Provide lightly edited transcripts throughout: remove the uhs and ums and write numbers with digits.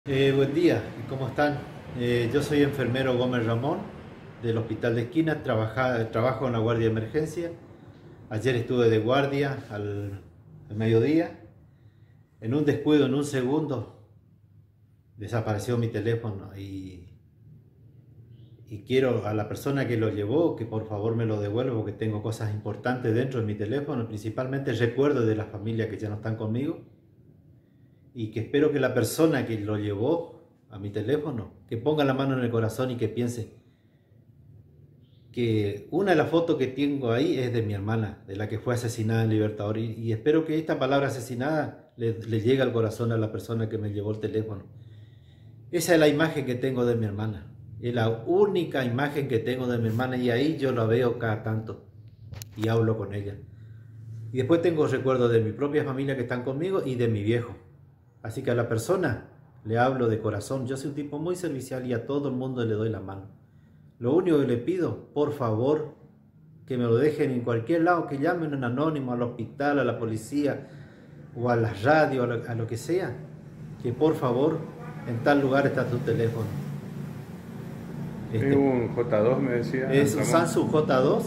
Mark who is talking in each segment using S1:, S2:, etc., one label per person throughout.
S1: Buen día, ¿cómo están? Yo soy enfermero Gómez Ramón del Hospital de Esquina, trabajo en la guardia de emergencia. Ayer estuve de guardia al mediodía. En un descuido, en un segundo, desapareció mi teléfono y quiero a la persona que lo llevó que por favor me lo devuelva porque tengo cosas importantes dentro de mi teléfono, principalmente recuerdos de la familia que ya no están conmigo. Y que espero que la persona que lo llevó a mi teléfono, que ponga la mano en el corazón y que piense que una de las fotos que tengo ahí es de mi hermana, de la que fue asesinada en Libertador. Y espero que esta palabra asesinada le llegue al corazón a la persona que me llevó el teléfono. Esa es la imagen que tengo de mi hermana. Es la única imagen que tengo de mi hermana y ahí yo la veo cada tanto y hablo con ella. Y después tengo recuerdos de mi propia familia que están conmigo y de mi viejo. Así que a la persona le hablo de corazón. Yo soy un tipo muy servicial y a todo el mundo le doy la mano. Lo único que le pido, por favor, que me lo dejen en cualquier lado, que llamen un anónimo al hospital, a la policía o a la radio, a lo que sea, que por favor, en tal lugar está tu teléfono.
S2: Es un J2, me decía.
S1: Es un Samsung J2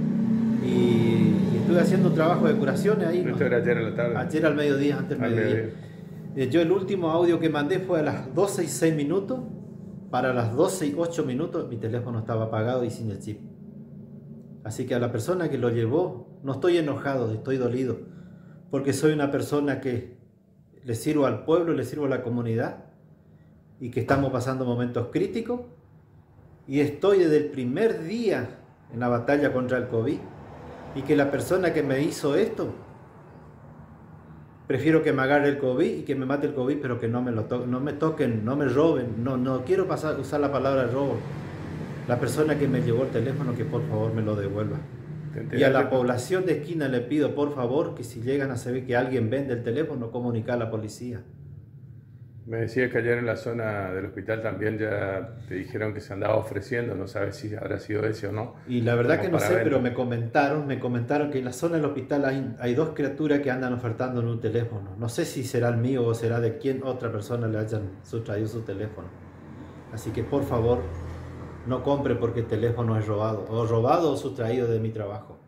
S1: y estuve haciendo un trabajo de curaciones ahí.
S2: Esto era ayer a la tarde.
S1: Ayer al mediodía, antes del mediodía. Yo el último audio que mandé fue a las 12 y 6 minutos. Para las 12 y 8 minutos mi teléfono estaba apagado y sin el chip. Así que a la persona que lo llevó, no estoy enojado, estoy dolido. Porque soy una persona que le sirvo al pueblo, le sirvo a la comunidad. Y que estamos pasando momentos críticos. Y estoy desde el primer día en la batalla contra el COVID. Y que la persona que me hizo esto, prefiero que me agarre el COVID y que me mate el COVID, pero que no me toquen, no me roben. No quiero usar la palabra robo. La persona que me llevó el teléfono, que por favor me lo devuelva. Y a la población de Esquina le pido, por favor, que si llegan a saber que alguien vende el teléfono, comunicar a la policía.
S2: Me decía que ayer en la zona del hospital también ya te dijeron que se andaba ofreciendo, no sabes si habrá sido ese o no.
S1: Y la verdad que no sé, pero me comentaron que en la zona del hospital hay dos criaturas que andan ofertando en un teléfono. No sé si será el mío o será de quién otra persona le hayan sustraído su teléfono. Así que por favor, no compre porque el teléfono es robado o sustraído de mi trabajo.